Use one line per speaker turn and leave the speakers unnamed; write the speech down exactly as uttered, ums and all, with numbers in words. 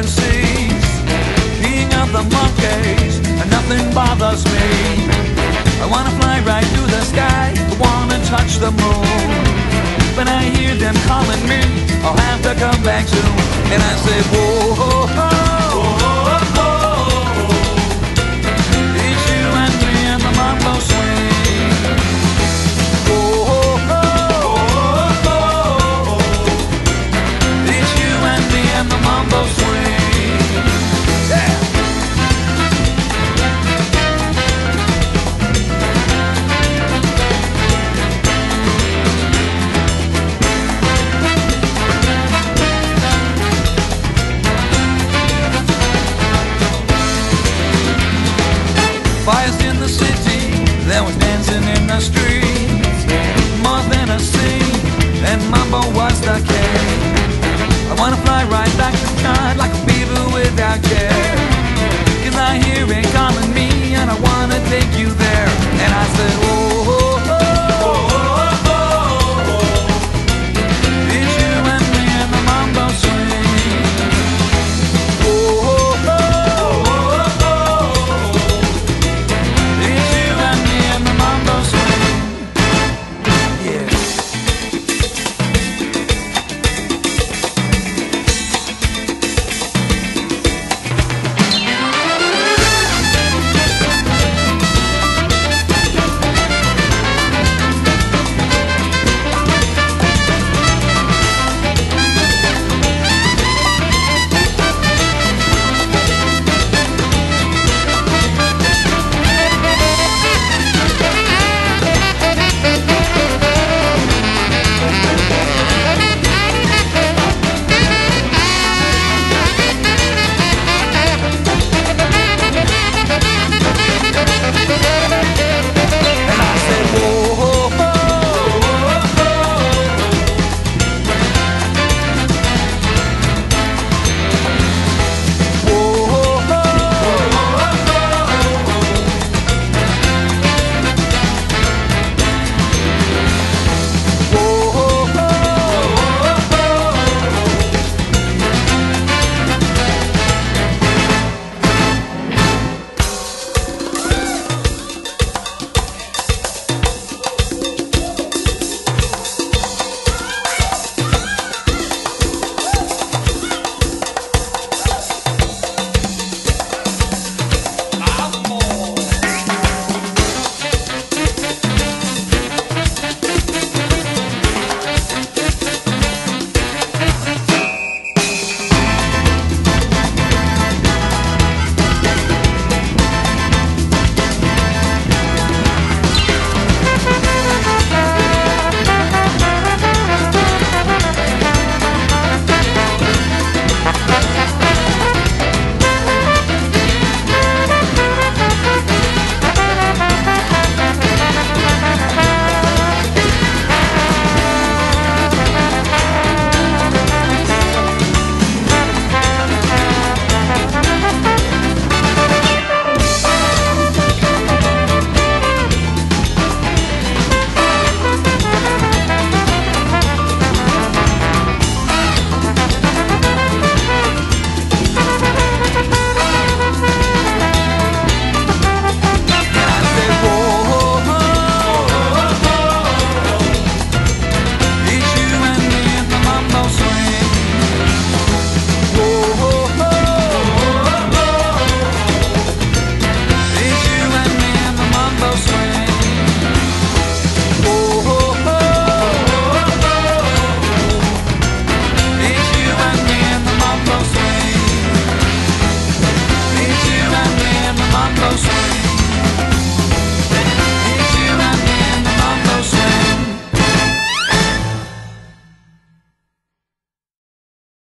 seven seas, king of the monkeys, and nothing bothers me. I wanna fly right through the sky, I wanna touch the moon. When I hear them calling me, I'll have to come back soon. And I say, whoa, whoa, whoa, whoa, it's you and me and the mambo swing. Whoa, whoa, whoa, it's you and me and the mambo swing. Yeah. Fires in the city, there was dancing in the streets. More than a scene, and mambo was the king. I wanna fly right back to time like a fever without care. Cause I hear it calling me and I wanna take you there.